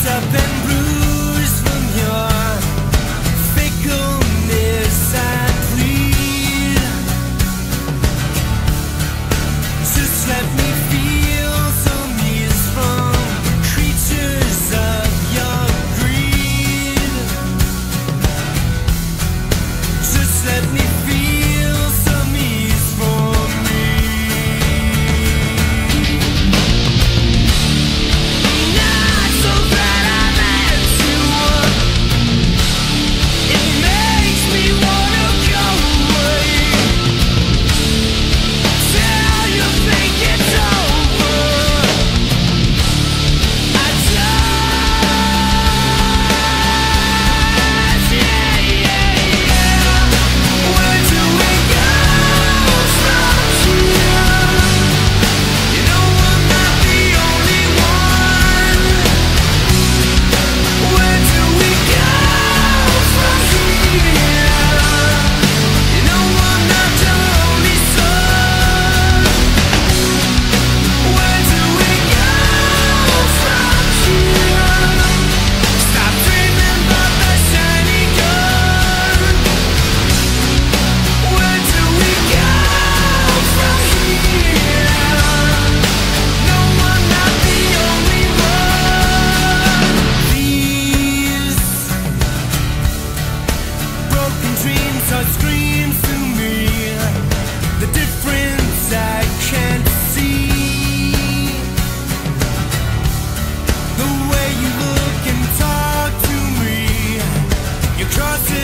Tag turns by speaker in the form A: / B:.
A: up and bruised from your fickleness. I plead, just let me feel some ease from creatures of your greed. Just let me feel some ease from me. Not so bad I let you up. It makes me wanna go away. Tell you think it's over. I just, yeah, yeah, yeah. Where do we go from here? You know I'm not the only one. Where do we go from here? You know I'm not your only son. Where do we go from here? Stop dreaming about the shiny gun. Where do we go from here? No, I'm not the only one. These broken dreams are screams to me. The difference I can't see. The way you look and talk to me, you cross it